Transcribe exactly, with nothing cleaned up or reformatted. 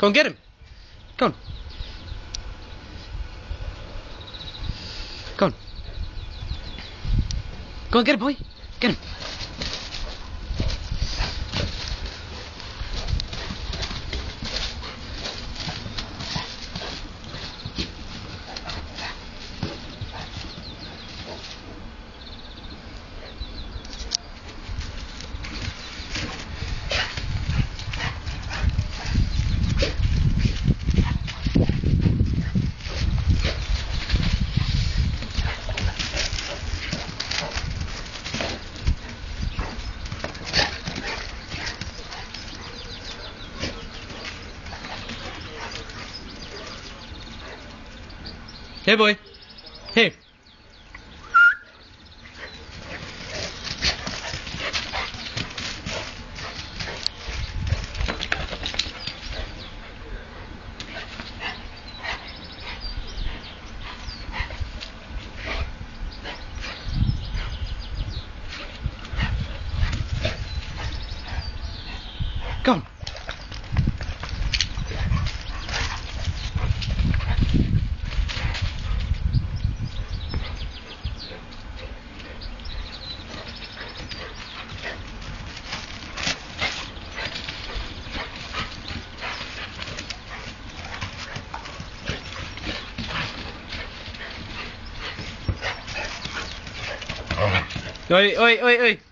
Go and get him. Go on. Go on. Go and get him, boy. Get him. Hey, boy. Hey. Go on. Oi, oi, oi, oi.